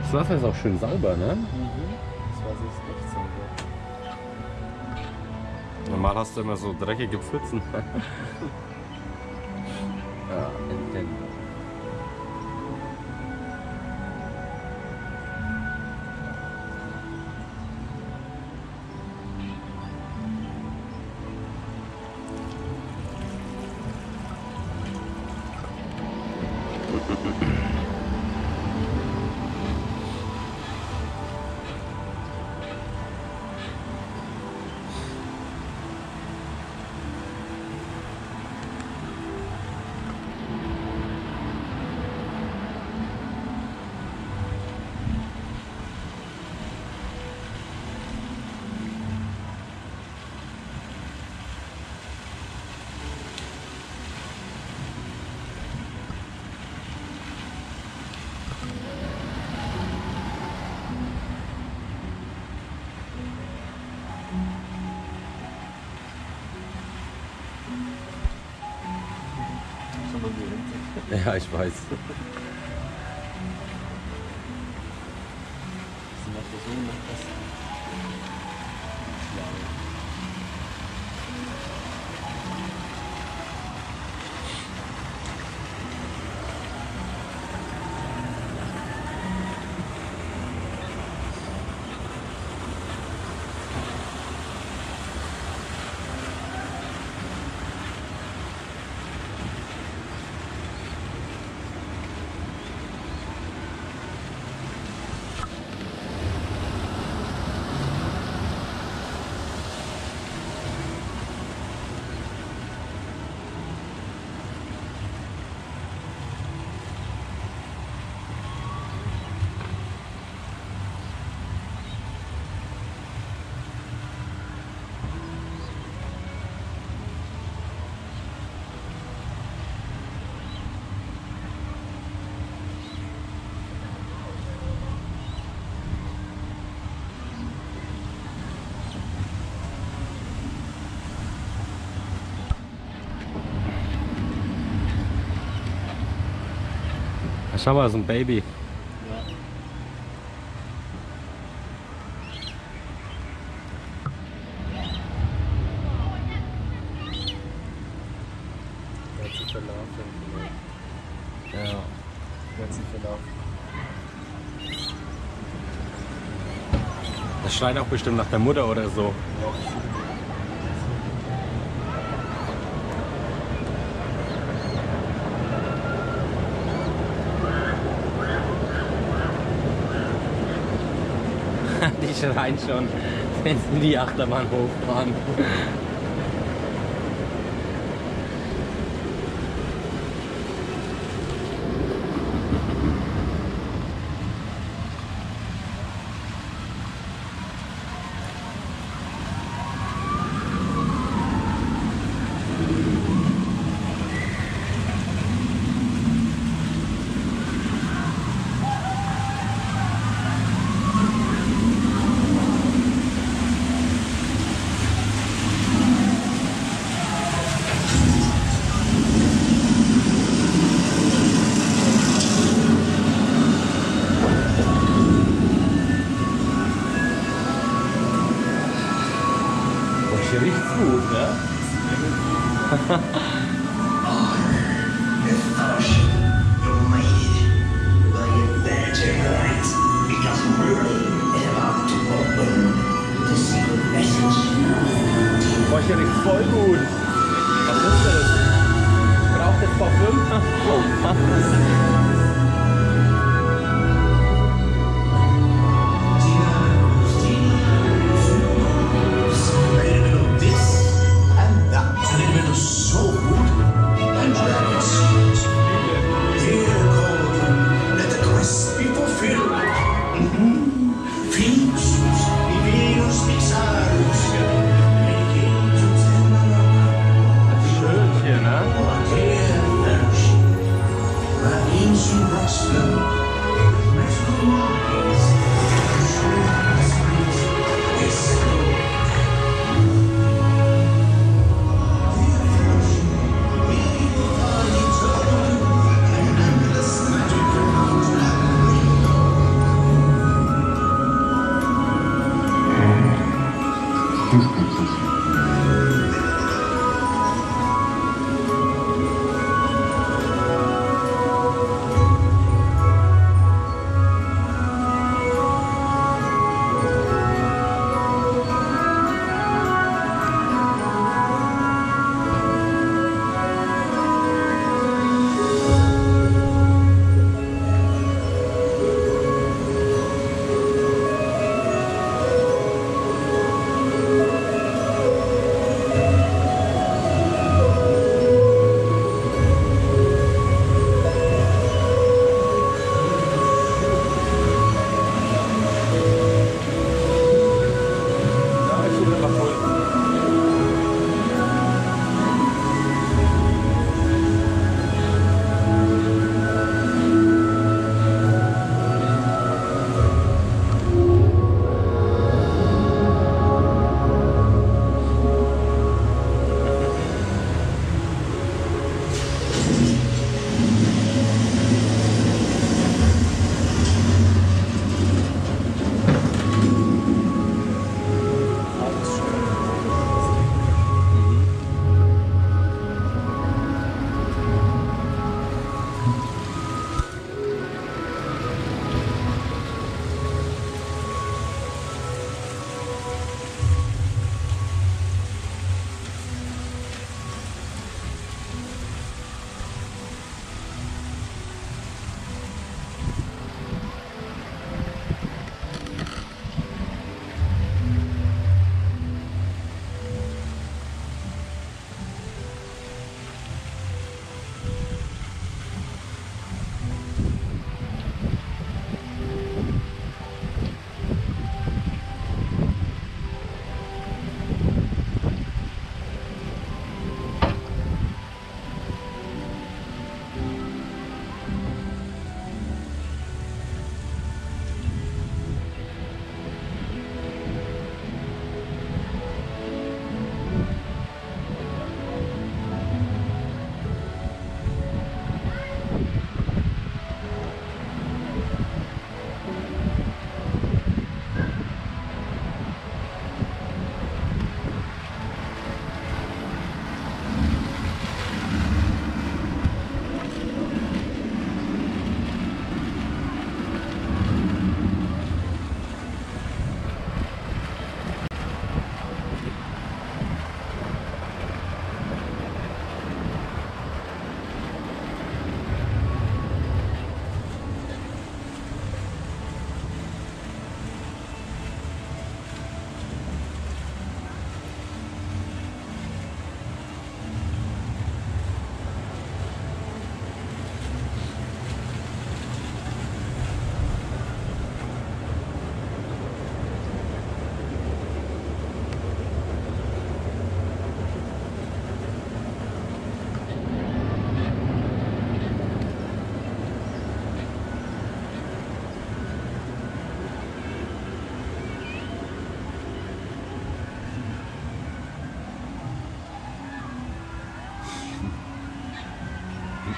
Das Wasser ist auch schön sauber, ne? Das Wasser ist echt sauber. Normal hast du immer so dreckige Pfützen. Ja, Enten. Schon mal die Ente. Ja, ich weiß. Sie macht das so nach das. Schlau. Schau mal, so ein Baby. Ja. Der hat sich verlaufen. Ja. Der hat sich verlaufen. Das schreit auch bestimmt nach der Mutter oder so. Die schreien schon, wenn sie die Achterbahn hochfahren. Hier riecht's gut, ne? Boah, hier riecht's voll gut. Was ist das? Braucht das Parfüm?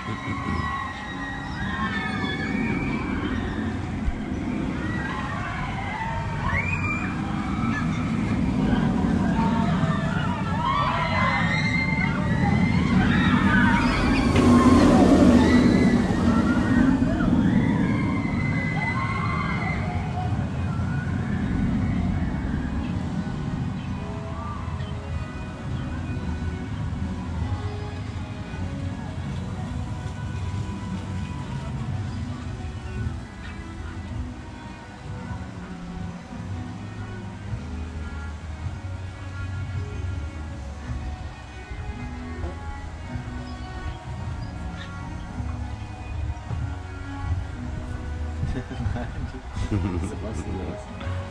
Sebastian das.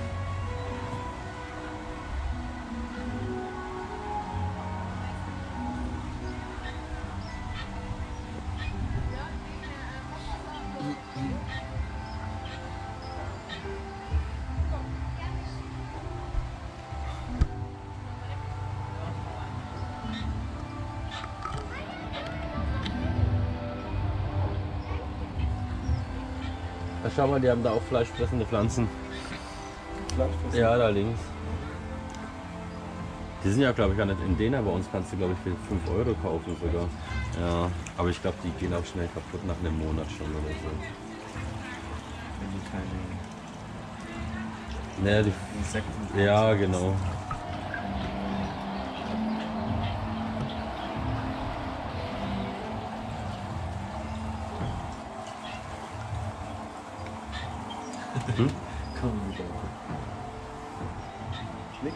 Schau mal, die haben da auch fleischfressende Pflanzen. Fleischfressende? Ja, da links. Die sind ja, glaube ich, gar nicht in Dena. Bei uns kannst du, glaube ich, für 5 Euro kaufen sogar. Ja, aber ich glaube, die gehen auch schnell kaputt nach einem Monat schon oder so. Wenn die keine Naja, die Insekten. ja, genau. Komm wieder. Nix.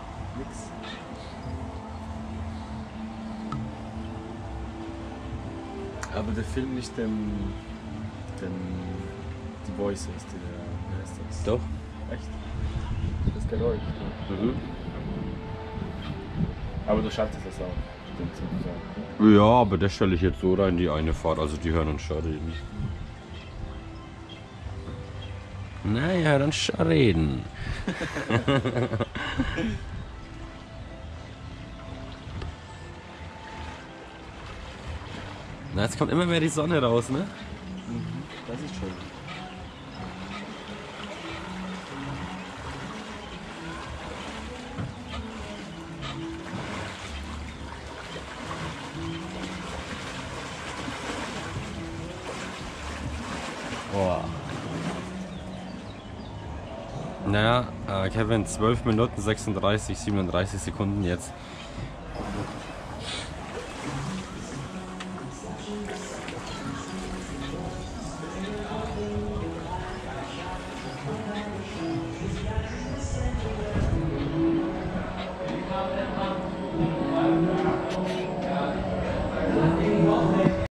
Aber der Film nicht die Voices, wer ist das? Doch. Echt? Das ist Geräusch. Mhm. Aber du schaltest das auch. Stimmt sozusagen. Ja, aber das stelle ich jetzt so rein, die eine Fahrt. Also die hören uns schon reden. Naja, dann schon reden. Na, jetzt kommt immer mehr die Sonne raus, ne? Das ist schön. Boah. Naja, Kevin, 12 Minuten 36, 37 Sekunden jetzt.